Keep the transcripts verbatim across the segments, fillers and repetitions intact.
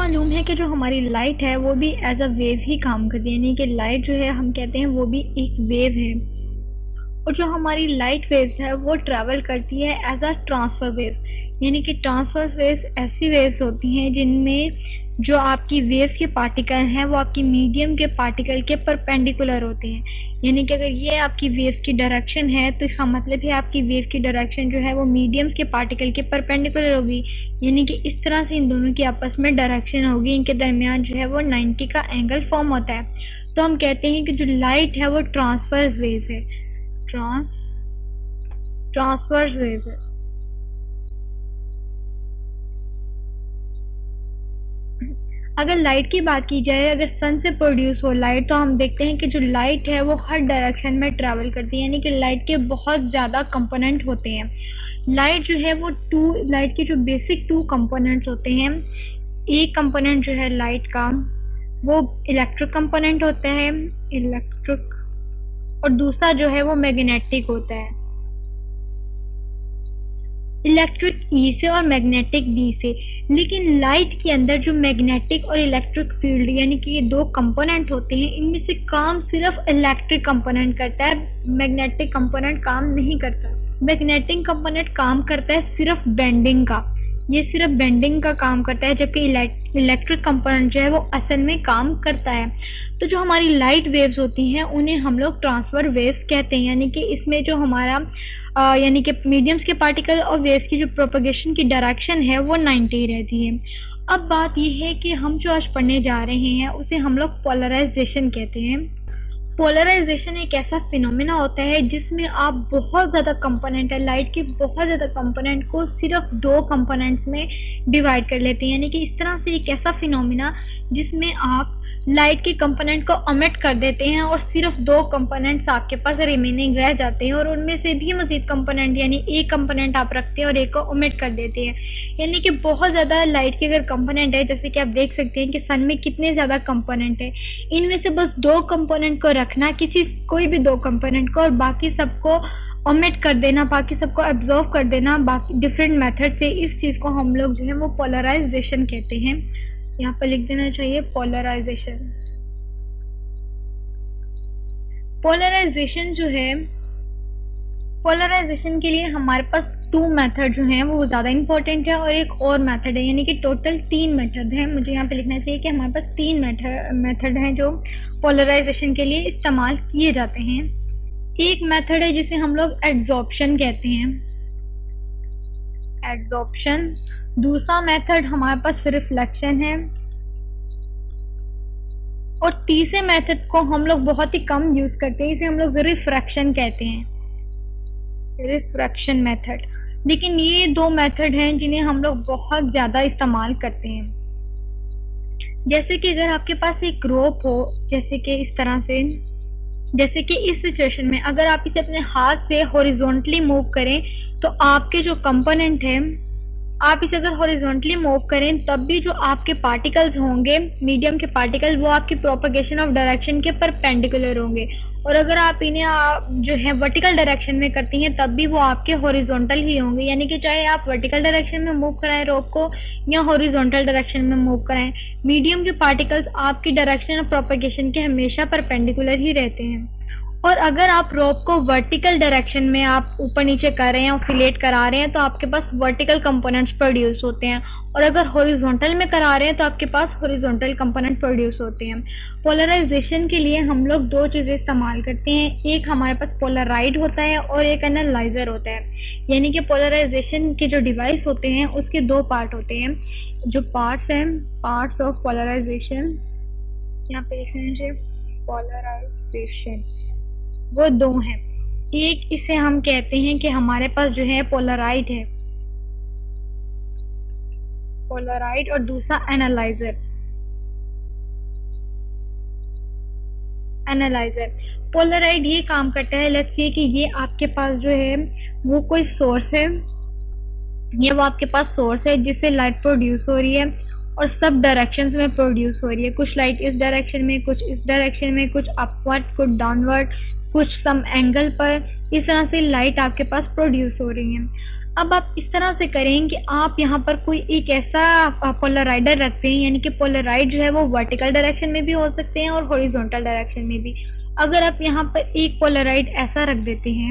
मालूम है कि जो हमारी लाइट है वो भी एज अ वेव ही काम करती है, यानी कि लाइट जो है हम कहते हैं वो भी एक वेव है। और जो हमारी लाइट वेव्स है वो ट्रैवल करती है एज अ ट्रांसफर वेव्स, यानी कि ट्रांसफर वेव्स ऐसी वेव्स होती हैं जिनमें जो आपकी वेव्स के पार्टिकल हैं वो आपकी मीडियम के पार्टिकल के परपेंडिकुलर होते हैं। यानी कि अगर ये आपकी वेव्स की डायरेक्शन है तो इसका मतलब है आपकी वेव की डायरेक्शन जो है वो मीडियम के पार्टिकल के परपेंडिकुलर होगी, यानी कि इस तरह से इन दोनों की आपस में डायरेक्शन होगी, इनके दरमियान जो है वो नाइन्टी का एंगल फॉर्म होता है। तो हम कहते हैं कि जो लाइट है वो ट्रांसवर्स वेव है, ट्रांस ट्रांसवर्स वेव है। अगर लाइट की बात की जाए, अगर सन से प्रोड्यूस हो लाइट, तो हम देखते हैं कि जो लाइट है वो हर डायरेक्शन में ट्रैवल करती है, यानी कि लाइट के बहुत ज़्यादा कंपोनेंट होते हैं। लाइट जो है वो टू लाइट के जो बेसिक टू कंपोनेंट्स होते हैं, एक कंपोनेंट जो है लाइट का वो इलेक्ट्रिक कंपोनेंट होता है, इलेक्ट्रिक, और दूसरा जो है वो मैग्नेटिक होता है, इलेक्ट्रिक ई से और मैग्नेटिक डी से। लेकिन लाइट के अंदर जो मैग्नेटिक और इलेक्ट्रिक फील्ड यानी कि ये दो कंपोनेंट होते हैं, इनमें से काम सिर्फ इलेक्ट्रिक कंपोनेंट करता है, मैग्नेटिक कंपोनेंट काम नहीं करता। मैग्नेटिक कंपोनेंट काम करता है सिर्फ बेंडिंग का, ये सिर्फ बेंडिंग का काम करता है, जबकि इलेक्ट्रिक कंपोनेंट जो है वो असल में काम करता है। तो जो हमारी लाइट वेव्स होती हैं उन्हें हम लोग ट्रांसफर वेव्स कहते हैं, यानी कि इसमें जो हमारा आ, यानी कि मीडियम्स के पार्टिकल और वेव्स की जो प्रोपगेशन की डायरेक्शन है वो नाइन्टी रहती है। अब बात यह है कि हम जो आज पढ़ने जा रहे हैं उसे हम लोग पोलराइजेशन कहते हैं। पोलराइजेशन एक ऐसा फिनोमेना होता है जिसमें आप बहुत ज़्यादा कंपोनेंट है, लाइट के बहुत ज़्यादा कंपोनेंट को सिर्फ दो कंपोनेंट्स में डिवाइड कर लेते हैं, यानी कि इस तरह से एक ऐसा फिनोमेना जिसमें आप लाइट के कंपोनेंट को ओमिट कर देते हैं और सिर्फ दो कंपोनेंट्स आपके पास रिमेनिंग रह जाते हैं, और उनमें से भी मजीद कंपोनेंट यानी एक कंपोनेंट आप रखते हैं और एक को ओमिट कर देते हैं। यानी कि बहुत ज़्यादा लाइट के अगर कंपोनेंट है, जैसे कि आप देख सकते हैं कि सन में कितने ज़्यादा कंपोनेंट है, इनमें से बस दो कंपोनेंट को रखना, किसी कोई भी दो कंपोनेंट को, और बाकी सबको ओमिट कर देना, बाकी सबको एब्जॉर्व कर देना बाकी डिफरेंट मेथड से। इस चीज़ को हम लोग जो है वो पोलराइजेशन कहते हैं। यहाँ पर लिख देना चाहिए पोलराइजेशन। पोलराइजेशन जो है, पोलराइजेशन के लिए हमारे पास टू मेथड जो हैं वो ज़्यादा इंपॉर्टेंट है और एक और मेथड है, यानी कि टोटल तीन मेथड हैं। मुझे यहाँ पे लिखना चाहिए कि हमारे पास तीन मेथड मेथड हैं जो पोलराइजेशन के लिए इस्तेमाल किए जाते हैं। एक मेथड है जिसे हम लोग एड्सॉर्प्शन कहते हैं, एड्सॉर्प्शन। दूसरा मेथड हमारे पास रिफ्लेक्शन है, और तीसरे मेथड को हम लोग बहुत ही कम यूज करते हैं, इसे हम लोग रिफ्रैक्शन कहते हैं, रिफ्रैक्शन मेथड। लेकिन ये दो मेथड हैं जिन्हें हम लोग बहुत ज्यादा इस्तेमाल करते हैं। जैसे कि अगर आपके पास एक रोप हो, जैसे कि इस तरह से, जैसे कि इस सिचुएशन में अगर आप इसे अपने हाथ से हॉरिजॉन्टली मूव करें तो आपके जो कंपोनेंट है, आप इसे अगर हॉरिजॉन्टली मूव करें तब भी जो आपके पार्टिकल्स होंगे, मीडियम के पार्टिकल, वो आपकी प्रोपगेशन ऑफ डायरेक्शन के परपेंडिकुलर होंगे, और अगर आप इन्हें आप जो है वर्टिकल डायरेक्शन में करती हैं तब भी वो आपके हॉरिजॉन्टल ही होंगे। यानी कि चाहे आप वर्टिकल डायरेक्शन में मूव कराएं रोप को या हॉरिजॉन्टल डायरेक्शन में मूव कराएं, मीडियम के पार्टिकल्स आपकी डायरेक्शन ऑफ प्रोपगेशन के हमेशा परपेंडिकुलर ही रहते हैं। और अगर आप रोप को वर्टिकल डायरेक्शन में आप ऊपर नीचे कर रहे हैं, ऑसिलेट करा रहे हैं, तो आपके पास वर्टिकल कंपोनेंट्स प्रोड्यूस होते हैं, और अगर हॉरिजॉन्टल में करा रहे हैं तो आपके पास हॉरिजॉन्टल कंपोनेंट प्रोड्यूस होते हैं। पोलराइजेशन के लिए हम लोग दो चीजें इस्तेमाल करते हैं, एक हमारे पास पोलराइड होता है और एक एनालाइजर होता है। यानी कि पोलराइजेशन के जो डिवाइस होते हैं उसके दो पार्ट होते हैं। जो पार्ट्स हैं, पार्ट्स ऑफ पोलराइजेशन, यहाँ पे लिख लीजिए पोलराइजेशन, वो दो हैं। एक इसे हम कहते हैं कि हमारे पास जो है पोलराइड है, पोलराइड, और दूसरा एनालाइजर, एनालाइजर। पोलराइड ये काम करता है, लेट्स से कि ये आपके पास जो है वो कोई सोर्स है, ये वो आपके पास सोर्स है जिससे लाइट प्रोड्यूस हो रही है और सब डायरेक्शंस में प्रोड्यूस हो रही है। कुछ लाइट इस डायरेक्शन में, कुछ इस डायरेक्शन में, कुछ अपवर्ड, कुछ डाउनवर्ड, कुछ सम एंगल पर, इस तरह से लाइट आपके पास प्रोड्यूस हो रही है। अब आप इस तरह से करें कि आप यहाँ पर कोई एक ऐसा पोलराइडर रखते हैं, यानी कि पोलराइड जो है वो वर्टिकल डायरेक्शन में भी हो सकते हैं और हॉरिजॉन्टल डायरेक्शन में भी। अगर आप यहाँ पर एक पोलराइड ऐसा रख देते हैं,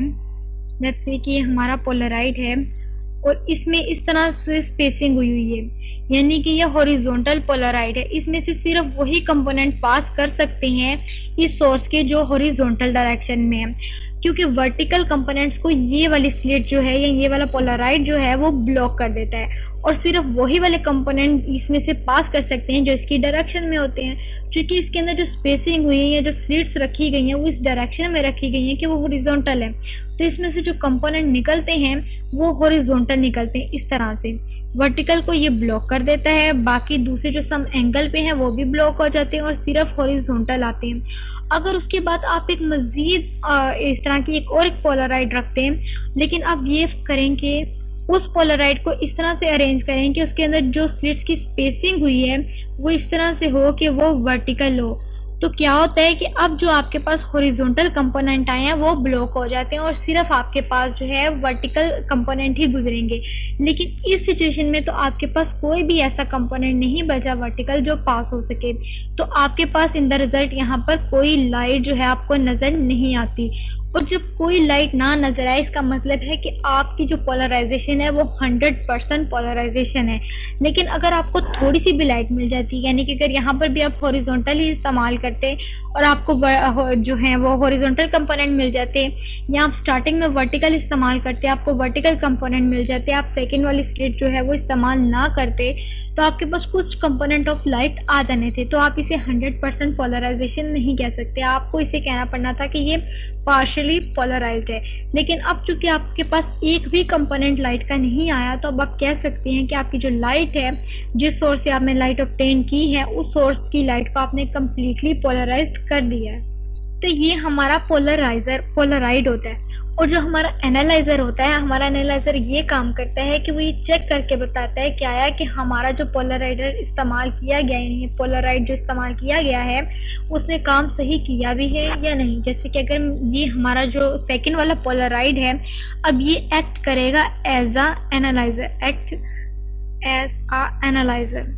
जैसे कि हमारा पोलराइड है और इसमें इस तरह से स्पेसिंग हुई हुई है, यानी कि यह हॉरिजॉन्टल पोलराइड है, इसमें से सिर्फ वही कंपोनेंट पास कर सकते हैं इस सोर्स के जो हॉरिजॉन्टल डायरेक्शन में है, क्योंकि वर्टिकल कंपोनेंट्स को ये वाली स्लिट जो है या ये वाला पोलराइड जो है वो ब्लॉक कर देता है, और सिर्फ वही वाले कंपोनेंट इसमें से पास कर सकते हैं जो इसकी डायरेक्शन में होते हैं। क्योंकि इसके अंदर जो स्पेसिंग हुई है या जो स्लिट्स रखी गई हैं वो इस डायरेक्शन में रखी गई हैं कि वो हॉरिजॉन्टल है, तो इसमें से जो कंपोनेंट निकलते हैं वो हॉरिजॉन्टल निकलते हैं। इस तरह से वर्टिकल को ये ब्लॉक कर देता है, बाकी दूसरे जो सम एंगल पे हैं वो भी ब्लॉक हो जाते हैं और सिर्फ हॉरिजॉन्टल आते हैं। अगर उसके बाद आप एक मजीद इस तरह की एक और एक पोलराइड रखते हैं, लेकिन आप ये करें कि उस पोलराइड को इस तरह से अरेंज करें कि उसके अंदर जो स्लिट्स की स्पेसिंग हुई है वो इस तरह से हो कि वो वर्टिकल हो, तो क्या होता है कि अब जो आपके पास हॉरिजॉन्टल कंपोनेंट आए हैं वो ब्लॉक हो जाते हैं और सिर्फ आपके पास जो है वर्टिकल कंपोनेंट ही गुजरेंगे। लेकिन इस सिचुएशन में तो आपके पास कोई भी ऐसा कंपोनेंट नहीं बचा वर्टिकल जो पास हो सके, तो आपके पास इन द रिजल्ट यहाँ पर कोई लाइट जो है आपको नजर नहीं आती। और जब कोई लाइट ना नजर आए इसका मतलब है कि आपकी जो पोलराइजेशन है वो हंड्रेड परसेंट पोलराइजेशन है। लेकिन अगर आपको थोड़ी सी भी लाइट मिल जाती है, यानी कि अगर यहाँ पर भी आप हॉरिजॉन्टल ही इस्तेमाल करते और आपको जो है वो हॉरिजॉन्टल कंपोनेंट मिल जाते, या आप स्टार्टिंग में वर्टिकल इस्तेमाल करते आपको वर्टिकल कंपोनेंट मिल जाते, आप सेकेंड वाली स्लिट जो है वो इस्तेमाल ना करते, तो आपके पास कुछ कंपोनेंट ऑफ लाइट आ जाने थे, तो आप इसे हंड्रेड परसेंट पोलराइजेशन नहीं कह सकते, आपको इसे कहना पड़ना था कि ये पार्शियली पोलराइज्ड है। लेकिन अब चूंकि आपके पास एक भी कंपोनेंट लाइट का नहीं आया, तो अब आप कह सकते हैं कि आपकी जो लाइट है, जिस सोर्स से आपने लाइट ऑब्टेन की है, उस सोर्स की लाइट को आपने कम्प्लीटली पोलराइज्ड कर दिया है। तो ये हमारा पोलराइजर पोलराइड होता है। और जो हमारा एनालाइजर होता है, हमारा एनालाइजर ये काम करता है कि वो ये चेक करके बताता है क्या है कि हमारा जो पोलराइजर इस्तेमाल किया गया है, पोलराइड जो इस्तेमाल किया गया है उसने काम सही किया भी है या नहीं। जैसे कि अगर ये हमारा जो सेकंड वाला पोलराइड है, अब ये एक्ट करेगा as a analyser, act as a analyser.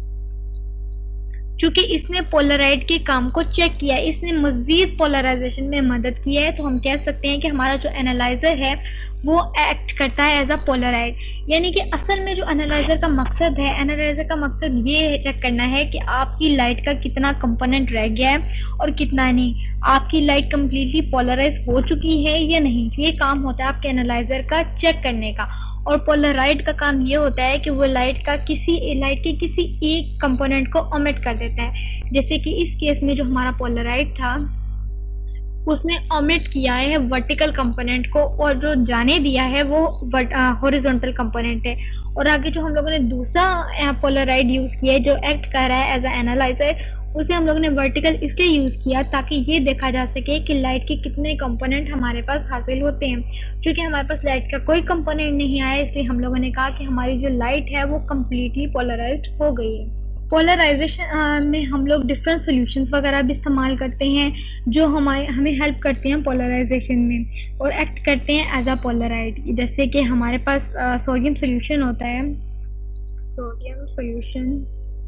चूंकि इसने पोलराइड के काम को चेक किया, इसने मजीद पोलराइजेशन में मदद की है, तो हम कह सकते हैं कि हमारा जो एनालाइजर है वो एक्ट करता है एज अ पोलराइड। यानी कि असल में जो एनालाइजर का मकसद है, एनालाइजर का मकसद ये चेक करना है कि आपकी लाइट का कितना कंपोनेंट रह गया है और कितना नहीं, आपकी लाइट कम्प्लीटली पोलराइज हो चुकी है या नहीं। ये काम होता है आपके एनालाइजर का चेक करने का। और पोलराइड का काम ये होता है कि वो लाइट का किसी लाइट के किसी एक कंपोनेंट को ओमिट कर देता है। जैसे कि इस केस में जो हमारा पोलराइड था उसने ओमिट किया है वर्टिकल कंपोनेंट को, और जो जाने दिया है वो हॉरिजॉन्टल कंपोनेंट है। और आगे जो हम लोगों ने दूसरा पोलराइड यूज किया है जो एक्ट कर रहा है एज अ एनालाइजर, उसे हम लोगों ने वर्टिकल इसलिए यूज किया ताकि ये देखा जा सके कि लाइट के कितने कंपोनेंट हमारे पास हासिल होते हैं। क्योंकि हमारे पास लाइट का कोई कंपोनेंट नहीं आया, इसलिए हम लोगों ने कहा कि हमारी जो लाइट है वो कम्प्लीटली पोलराइज्ड हो गई है। पोलराइजेशन में हम लोग डिफरेंट सोल्यूशंस वगैरह भी इस्तेमाल करते हैं जो हमारे हमें हेल्प करते हैं पोलराइजेशन में और एक्ट करते हैं एज अ पोलराइड। जैसे कि हमारे पास सोडियम सोल्यूशन होता है, सोडियम सोल्यूशन,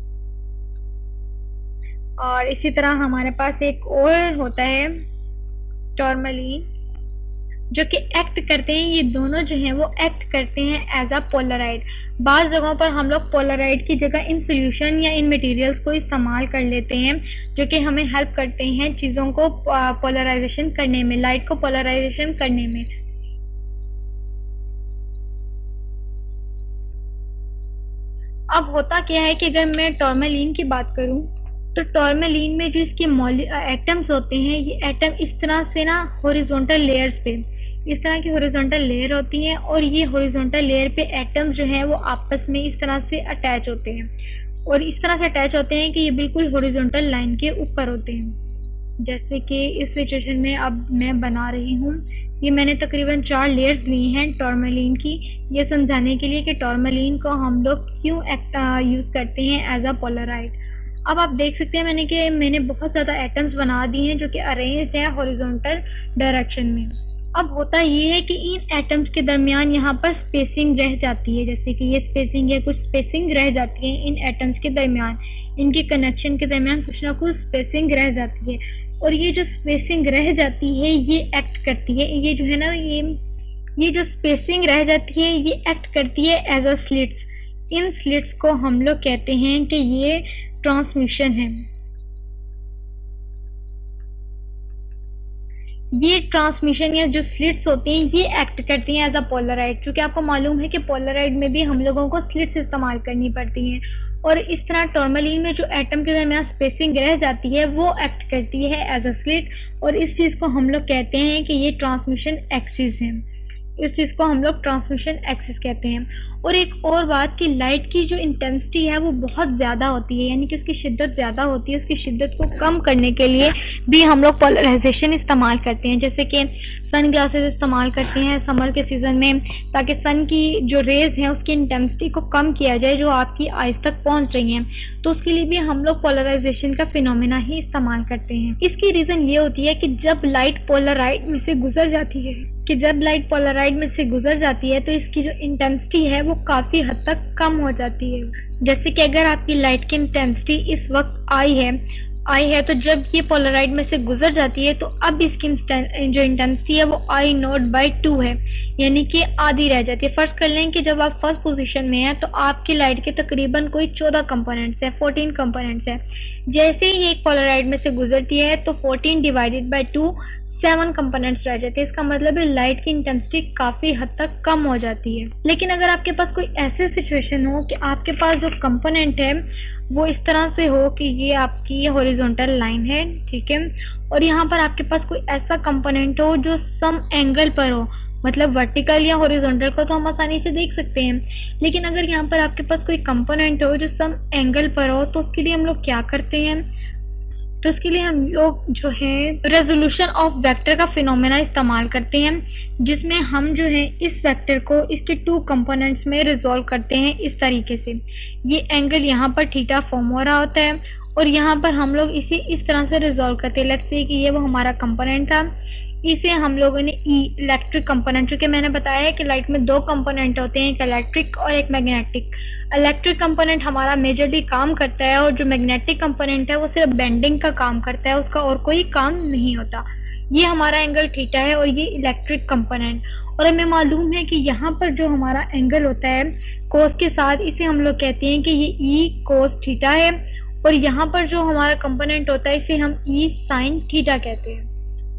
और इसी तरह हमारे पास एक और होता है टॉर्मलिन, जो कि एक्ट करते हैं, ये दोनों जो हैं वो एक्ट करते हैं एज अ पोलराइड। बाज़ जगहों पर हम लोग पोलराइड की जगह इन सोल्यूशन या इन मटेरियल्स को इस्तेमाल कर लेते हैं जो कि हमें हेल्प करते हैं चीज़ों को पोलराइजेशन करने में, लाइट को पोलराइजेशन करने में। अब होता क्या है कि अगर मैं टॉर्मलिन की बात करूं तो टॉर्मलिन में जो इसके एटम्स होते हैं, ये एटम इस तरह से ना हॉरिजॉन्टल लेयर्स पे, इस तरह की हॉरिजॉन्टल लेयर होती है और ये हॉरिजॉन्टल लेयर पे एटम्स जो हैं वो आपस में इस तरह से अटैच होते हैं और इस तरह से अटैच होते हैं कि ये बिल्कुल हॉरिजॉन्टल लाइन के ऊपर होते हैं। जैसे कि इस सिचुएशन में अब मैं बना रही हूँ, ये मैंने तकरीबन चार लेयर्स ली हैं टॉर्मलिन की, ये समझाने के लिए कि टॉर्मलिन को हम लोग क्यों यूज़ करते हैं एज अ पोलराइड। अब आप देख सकते हैं मैंने कि मैंने बहुत ज़्यादा एटम्स बना दिए हैं जो कि अरेंज्ड हैं हॉरिजॉन्टल डायरेक्शन में। अब होता ये है कि इन एटम्स के दरमियान यहाँ पर स्पेसिंग रह जाती है, जैसे कि ये स्पेसिंग है, कुछ स्पेसिंग रह जाती है इन एटम्स के दरमियान, इनके कनेक्शन के दरमियान कुछ ना कुछ स्पेसिंग रह जाती है। और ये जो स्पेसिंग रह जाती है ये एक्ट करती है, ये जो है ना ये ये जो स्पेसिंग रह जाती है ये एक्ट करती है एज अ स्लिट्स। इन स्लिट्स को हम लोग कहते हैं कि ये ट्रांसमिशन है। ये ट्रांसमिशन या जो स्लिट्स होती हैं ये एक्ट करती हैं एज अ पोलराइड, क्योंकि आपको मालूम है कि पोलराइड में भी हम लोगों को स्लिट्स इस्तेमाल करनी पड़ती हैं। और इस तरह टॉर्मेलिन में जो एटम के दरमियान स्पेसिंग रह जाती है वो एक्ट करती है एज अ स्लिट, और इस चीज को हम लोग कहते हैं कि ये ट्रांसमिशन एक्सिस है। इस चीज को हम लोग ट्रांसमिशन एक्सिस कहते हैं। और एक और बात कि लाइट की जो इंटेंसिटी है वो बहुत ज़्यादा होती है, यानी कि उसकी शिद्दत ज़्यादा होती है। उसकी शिद्दत को कम करने के लिए भी हम लोग पोलराइजेशन इस्तेमाल करते हैं, जैसे कि सन ग्लासेस इस्तेमाल करते हैं समर के सीज़न में, ताकि सन की जो रेज हैं उसकी इंटेंसिटी को कम किया जाए जो आपकी आइज तक पहुंच रही हैं। तो उसके लिए भी हम लोग पोलराइजेशन का फिनोमेना ही इस्तेमाल करते हैं। इसकी रीज़न ये होती है कि जब लाइट पोलराइड में से गुजर जाती है कि जब लाइट पोलराइड में से गुजर जाती है तो इसकी जो इंटेंसिटी है वो काफ़ी हद तक कम हो जाती है। जैसे कि अगर आपकी लाइट की इंटेंसिटी इस वक्त आई है आई है तो जब ये पोलराइड में से गुजर जाती है तो अब इसकी जो इंटेंसिटी है वो आई नॉट बाई टू है, यानी कि आधी रह जाती है। फर्स्ट कर लें कि जब आप फर्स्ट पोजीशन में हैं तो आपकी लाइट के तकरीबन कोई चौदह कंपोनेंट्स हैं, फोर्टीन कंपोनेंट्स हैं। जैसे ही एक पोलराइड में से गुजरती है तो fourteen divided by two seven components रह जाते हैं। इसका मतलब है लाइट की इंटेंसिटी काफी हद तक कम हो जाती है। लेकिन अगर आपके पास कोई ऐसी सिचुएशन हो कि आपके पास जो कंपोनेंट है वो इस तरह से हो कि ये आपकी हॉरिजॉन्टल लाइन है, ठीक है, और यहाँ पर आपके पास कोई ऐसा कंपोनेंट हो जो सम एंगल पर हो, मतलब वर्टिकल या हॉरिजॉन्टल को तो हम आसानी से देख सकते हैं, लेकिन अगर यहाँ पर आपके पास कोई कंपोनेंट हो जो सम एंगल पर हो तो उसके लिए हम लोग क्या करते हैं, तो इसके लिए हम लोग जो है रेजोल्यूशन ऑफ वेक्टर का फिनोमेना इस्तेमाल करते हैं, जिसमें हम जो है इस वेक्टर को इसके टू कंपोनेंट्स में रिजॉल्व करते हैं इस तरीके से। ये एंगल यहाँ पर थीटा फॉर्म हो रहा होता है और यहाँ पर हम लोग इसे इस तरह से रिजॉल्व करते हैं। लेट्स से कि ये वो हमारा कंपोनेंट था, इसे हम लोगों ने ई इलेक्ट्रिक कंपोनेंट, क्योंकि मैंने बताया है कि लाइट में दो कंपोनेंट होते हैं, एक इलेक्ट्रिक और एक मैग्नेटिक। इलेक्ट्रिक कंपोनेंट हमारा मेजरली काम करता है और जो मैग्नेटिक कंपोनेंट है वो सिर्फ बेंडिंग का काम करता है, उसका और कोई काम नहीं होता। ये हमारा एंगल थीटा है और ये इलेक्ट्रिक कंपोनेंट। और हमें मालूम है कि यहाँ पर जो हमारा एंगल होता है कोस के साथ, इसे हम लोग कहते हैं कि ये ई कोस थीटा है, और यहाँ पर जो हमारा कंपोनेंट होता है इसे हम ई साइन थीटा कहते हैं।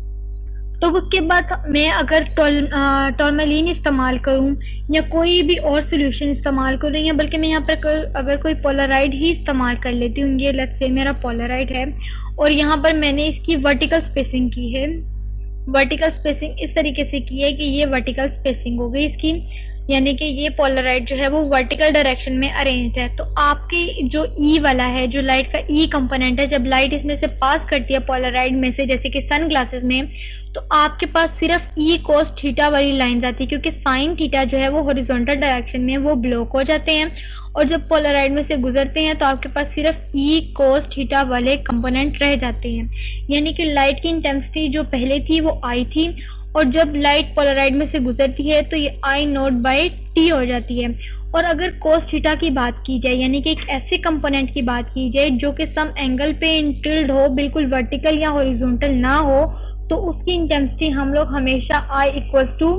तो उसके बाद मैं अगर टॉर्मेलिन इस्तेमाल करूं या कोई भी और सोल्यूशन इस्तेमाल करूं, या बल्कि मैं यहाँ पर अगर कोई पोलराइड ही इस्तेमाल कर लेती हूँ, ये लेट्स से मेरा पोलराइड है और यहाँ पर मैंने इसकी वर्टिकल स्पेसिंग की है। वर्टिकल स्पेसिंग इस तरीके से की है कि ये वर्टिकल स्पेसिंग हो गई इसकी, यानी कि ये पोलराइड जो है वो वर्टिकल डायरेक्शन में अरेंज्ड है। तो आपकी जो ई वाला है, जो लाइट का ई कंपोनेंट है, जब लाइट इसमें से पास करती है पोलराइड में से, जैसे कि सन ग्लासेस में, तो आपके पास सिर्फ ई कोस थीटा वाली लाइन आती है, क्योंकि साइन थीटा जो है वो हॉरिजॉन्टल डायरेक्शन में वो ब्लॉक हो जाते हैं, और जब पोलराइड में से गुजरते हैं तो आपके पास सिर्फ ई कोस थीटा वाले कंपोनेंट रह जाते हैं। यानी कि लाइट की इंटेंसिटी जो पहले थी वो आई थी, और जब लाइट पोलराइड में से गुजरती है तो ये आई नॉट बाई टी हो जाती है। और अगर कोस थीटा की बात की जाए, यानी कि एक ऐसे कंपोनेंट की बात की जाए जो कि सम एंगल पे इंटिल्ड हो, बिल्कुल वर्टिकल या हॉरिजॉन्टल ना हो, तो उसकी इंटेंसिटी हम लोग हमेशा I equals to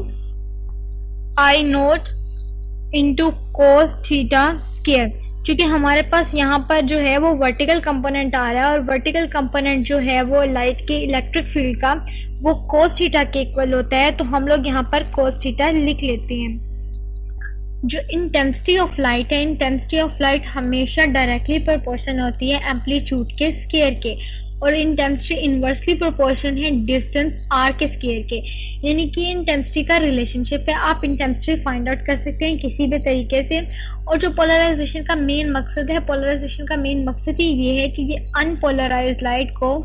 I not into cos theta square, क्योंकि हमारे पास यहाँ पर जो है वो वर्टिकल कंपोनेंट आ रहा है, और वर्टिकल कंपोनेंट जो है वो लाइट के इलेक्ट्रिक फील्ड का वो कोस थीटा के इक्वल होता है, तो हम लोग यहाँ पर कोस थीटा लिख लेते हैं। जो इंटेंसिटी ऑफ लाइट है, इंटेंसिटी ऑफ लाइट हमेशा डायरेक्टली प्रोपोर्शनल होती है एम्पलीट्यूड के स्क्वायर के, और इंटेंसिटी इनवर्सली प्रोपोर्शनल है डिस्टेंस आर के स्क्वायर के, यानी कि इंटेंसिटी का रिलेशनशिप है। आप इंटेंसिटी फाइंड आउट कर सकते हैं किसी भी तरीके से। और जो पोलराइजेशन का मेन मकसद है, पोलराइजेशन का मेन मकसद ही ये है कि ये अनपोलराइज्ड लाइट को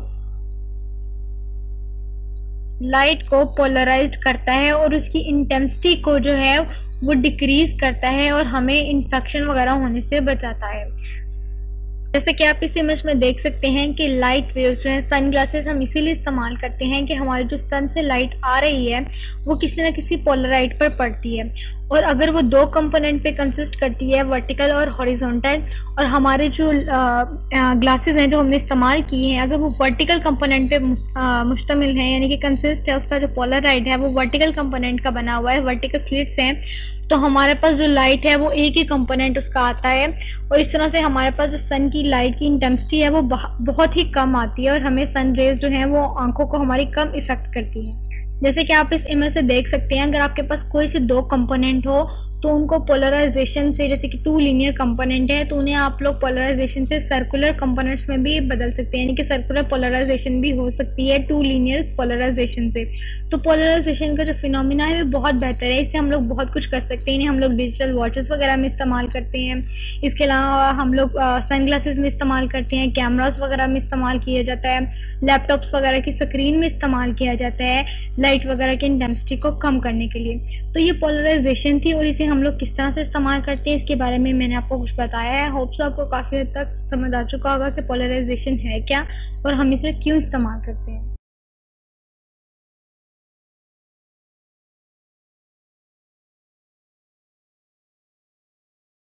लाइट को पोलराइज्ड करता है और उसकी इंटेंसिटी को जो है वो डिक्रीज करता है और हमें इन्फेक्शन वगैरह होने से बचाता है। जैसे कि आप इस इमेज में देख सकते हैं कि लाइट वेव्स जो है, सन ग्लासेस हम इसीलिए इस्तेमाल करते हैं कि हमारे जो सन से लाइट आ रही है वो किसी न किसी पोलराइड पर पड़ती है, और अगर वो दो कंपोनेंट पे कंसिस्ट करती है, वर्टिकल और हॉरिजॉन्टल, और हमारे जो ग्लासेस हैं जो हमने इस्तेमाल किए हैं अगर वो वर्टिकल कंपोनेंट पे मुश्तमिल है, यानी कि कंसिस्ट है, उसका जो पोलराइड है वो वर्टिकल कंपोनेंट का बना हुआ है, वर्टिकल स्लिट्स हैं, तो हमारे पास जो लाइट है वो एक ही कंपोनेंट उसका आता है, और इस तरह से हमारे पास जो सन की लाइट की इंटेंसिटी है वो बहुत ही कम आती है, और हमें सन रेज जो है वो आंखों को हमारी कम इफेक्ट करती है। जैसे कि आप इस इमेज से देख सकते हैं, अगर आपके पास कोई से दो कंपोनेंट हो तो उनको पोलराइजेशन से, जैसे कि टू लीनियर कंपोनेंट है तो उन्हें आप लोग पोलराइजेशन से सर्कुलर कंपोनेंट्स में भी बदल सकते हैं, यानी कि सर्कुलर पोलराइजेशन भी हो सकती है टू लीनियर पोलराइजेशन से। तो पोलराइजेशन का जो फिनोमिना है वो बहुत बेहतर है, इससे हम लोग बहुत कुछ कर सकते हैं, इन्हें हम लोग डिजिटल वॉचेस वगैरह में इस्तेमाल करते हैं, इसके अलावा हम लोग सन ग्लासेस में इस्तेमाल करते हैं, कैमरास वगैरह में इस्तेमाल किया जाता है, लैपटॉप्स वगैरह की स्क्रीन में इस्तेमाल किया जाता है लाइट वगैरह की इंटेंसिटी को कम करने के लिए। तो ये पोलराइजेशन थी, और इसे हम लोग किस तरह से इस्तेमाल करते हैं इसके बारे में मैंने आपको कुछ बताया है। होप सो आपको काफी हद तक समझ आ चुका होगा कि पोलराइजेशन है क्या और हम इसे क्यों इस्तेमाल करते हैं।